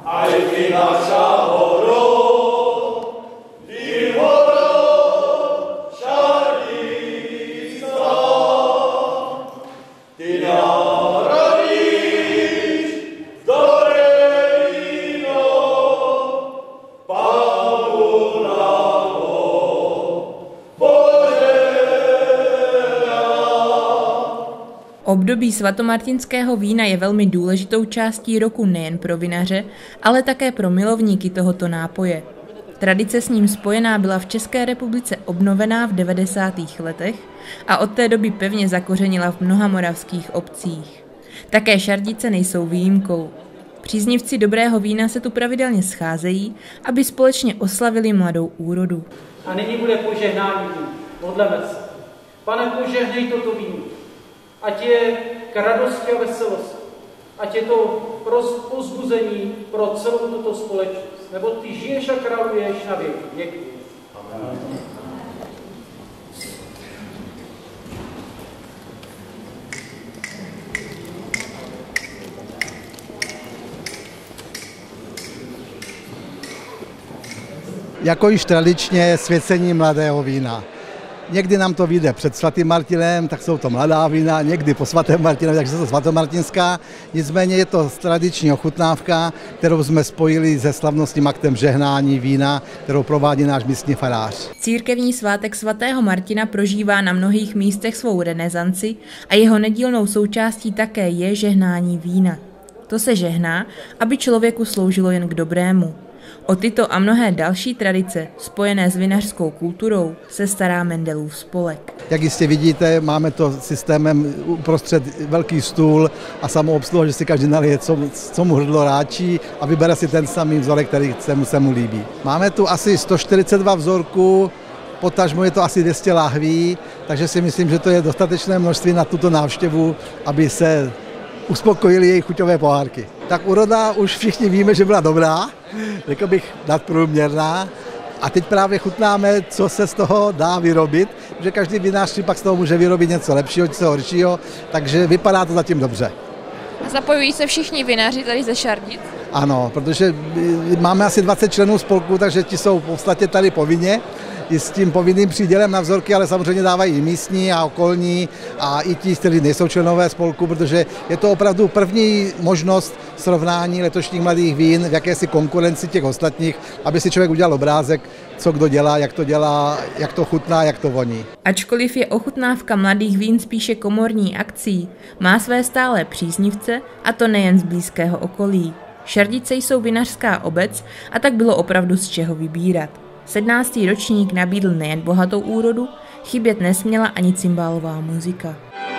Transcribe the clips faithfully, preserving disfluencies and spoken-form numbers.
Období svatomartinského vína je velmi důležitou částí roku nejen pro vinaře, ale také pro milovníky tohoto nápoje. Tradice s ním spojená byla v České republice obnovená v devadesátých letech a od té doby pevně zakořenila v mnoha moravských obcích. Také Šardice nejsou výjimkou. Příznivci dobrého vína se tu pravidelně scházejí, aby společně oslavili mladou úrodu. A nyní bude požehnání vína. Modleme se. Pane, požehnej toto víno. Ať je k radosti a veselosti. Ať je to pro povzbuzení pro celou tuto společnost. Nebo ty žiješ a králuješ na věky. Děkuji. Amen. Jako již tradičně svěcení mladého vína. Někdy nám to vyjde před svatým Martinem, tak jsou to mladá vína, někdy po svatém Martinovi, takže jsou to svatomartinská. Nicméně je to tradiční ochutnávka, kterou jsme spojili se slavnostním aktem žehnání vína, kterou provádí náš místní farář. Církevní svátek svatého Martina prožívá na mnohých místech svou renesanci a jeho nedílnou součástí také je žehnání vína. To se žehná, aby člověku sloužilo jen k dobrému. O tyto a mnohé další tradice, spojené s vinařskou kulturou, se stará Mendelův spolek. Jak jistě vidíte, máme to systémem uprostřed velký stůl a samoobsluha, že si každý nalije, co, co mu hrdlo ráčí a vybere si ten samý vzorek, který se mu, se mu líbí. Máme tu asi sto čtyřicet dva vzorků, potažmo je to asi dvě stě lahví, takže si myslím, že to je dostatečné množství na tuto návštěvu, aby se uspokojili jejich chuťové pohárky. Tak úroda už všichni víme, že byla dobrá, řekl bych nadprůměrná. A teď právě chutnáme, co se z toho dá vyrobit, že každý vinař si pak z toho může vyrobit něco lepšího, něco horšího, takže vypadá to zatím dobře. A zapojují se všichni vinaři tady ze Šardic? Ano, protože máme asi dvacet členů spolku, takže ti jsou v podstatě tady povinně, i s tím povinným přídělem na vzorky, ale samozřejmě dávají i místní a okolní a i ti, kteří nejsou členové spolku, protože je to opravdu první možnost srovnání letošních mladých vín v jakési konkurenci těch ostatních, aby si člověk udělal obrázek, co kdo dělá, jak to dělá, jak to chutná, jak to voní. Ačkoliv je ochutnávka mladých vín spíše komorní akcí, má své stálé příznivce, a to nejen z blízkého okolí. Šardice jsou vinařská obec a tak bylo opravdu z čeho vybírat. sedmnáctý ročník nabídl nejen bohatou úrodu, chybět nesměla ani cymbálová muzika.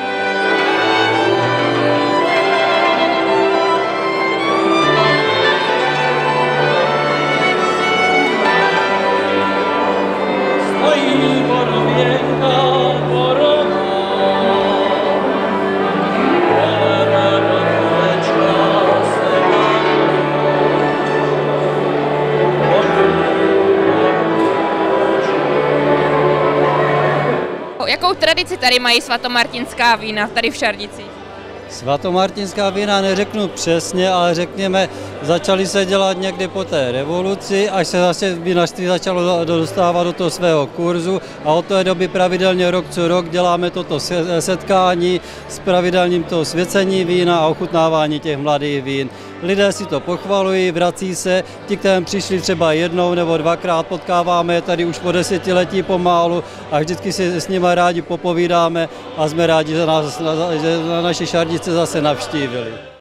Jakou tradici tady mají svatomartinská vína tady v Šardicích? Svatomartinská vína neřeknu přesně, ale řekněme, začaly se dělat někdy po té revoluci, až se zase vinařství začalo dostávat do toho svého kurzu a od té doby pravidelně rok co rok děláme toto setkání s pravidelným toho svěcení vína a ochutnávání těch mladých vín. Lidé si to pochvalují, vrací se, ti, kteří přišli třeba jednou nebo dvakrát, potkáváme je tady už po desetiletí pomálu a vždycky si s nimi rádi popovídáme a jsme rádi, že nás, že na naši Šardice zase navštívili.